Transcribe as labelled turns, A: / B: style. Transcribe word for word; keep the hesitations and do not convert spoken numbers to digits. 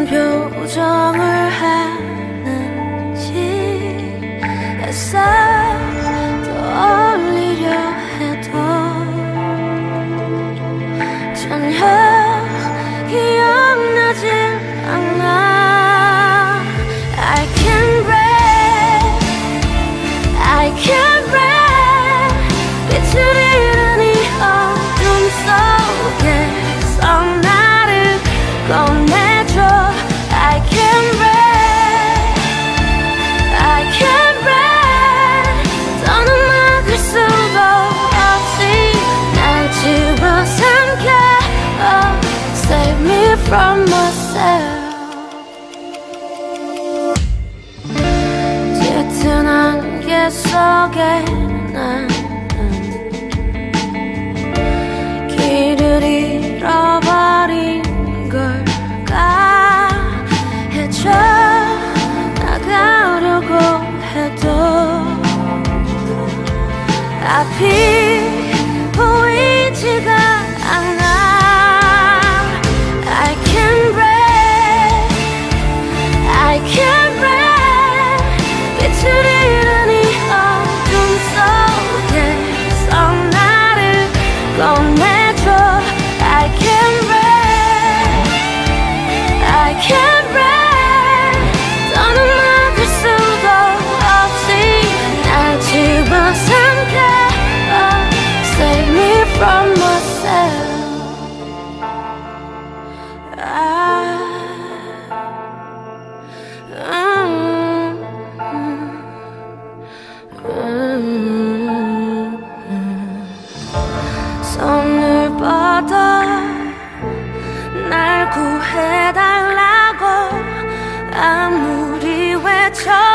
A: 표정을 하는지 애써 떠올리려 해도 전혀 기억나질 않아. I can't breathe, I can't breathe. 빛을 잃은 이 어둠 속에서 나를 꺼내줘. I can't breathe, I can't breathe. 더는 막을 수도 없이 날 집어삼켜. Oh, save me from myself. 짙은 안개 속에 나는 길을 잃어버린 걸까. 헤쳐나가려고 해도 앞이 보이지가 않아. I can't breathe, I can't breathe. 빛을 잃은 이 어둠 속에서 나를 꺼내줘. I can't breathe, I can't breathe. 더는 막을 수도 없이 날 집어삼켜. Oh, save me from myself. I, mm, mm, mm. 손을 뻗어 날 구해달라고 아무리 외쳐